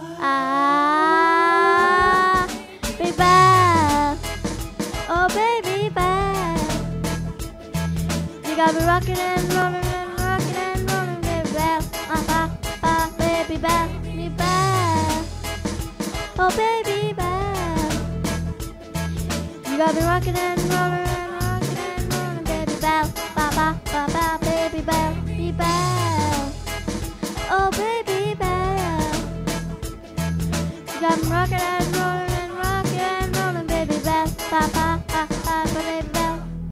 Ah, baby bell. Oh, baby bell. You got me rocking and rolling and rocking and rolling, baby bell. Baby bell, baby bell. Oh, baby bell. You got me rocking and rolling and rocking and rolling, baby bell. Baby bell, baby bell. Oh, baby bell. You got me rocking and